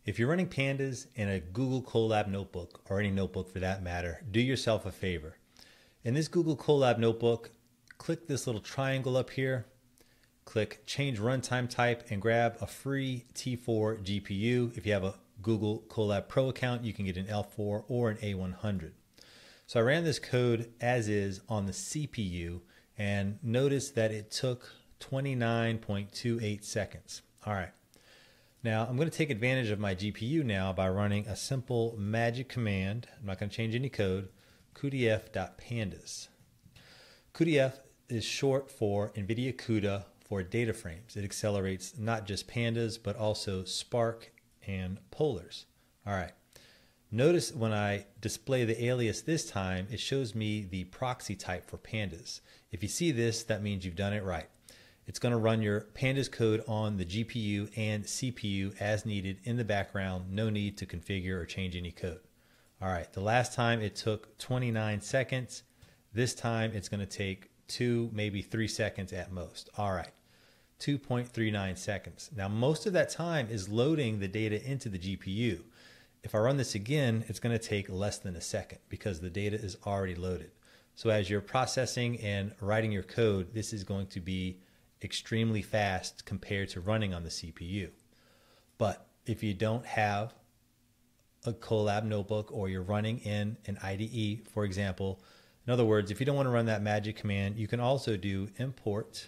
If you're running pandas in a Google Colab notebook, or any notebook for that matter, do yourself a favor. In this Google Colab notebook, click this little triangle up here, click change runtime type, and grab a free T4 GPU. If you have a Google Colab Pro account, you can get an L4 or an A100. So I ran this code as is on the CPU and noticed that it took 29.28 seconds. All right. Now I'm going to take advantage of my GPU now by running a simple magic command. I'm not going to change any code. cuDF.pandas. cuDF is short for NVIDIA CUDA for data frames. It accelerates not just pandas, but also Spark and Polars. All right. Notice when I display the alias this time, it shows me the proxy type for pandas. If you see this, that means you've done it right. It's going to run your pandas code on the GPU and CPU as needed in the background. No need to configure or change any code. All right, the last time it took 29 seconds. This time it's going to take 2, maybe 3 seconds at most. All right, 2.39 seconds. Now most of that time is loading the data into the GPU. If I run this again, it's going to take less than a second because the data is already loaded. So as you're processing and writing your code, this is going to be extremely fast compared to running on the CPU. But if you don't have a Colab notebook, or you're running in an IDE, for example, in other words, if you don't want to run that magic command, you can also do import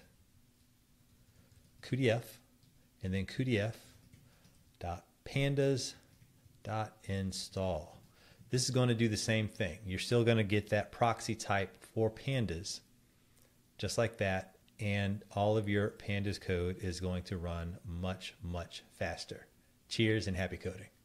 cuDF and then cuDF.pandas.install. This is going to do the same thing. You're still going to get that proxy type for pandas, just like that, and all of your pandas code is going to run much, much faster. Cheers and happy coding.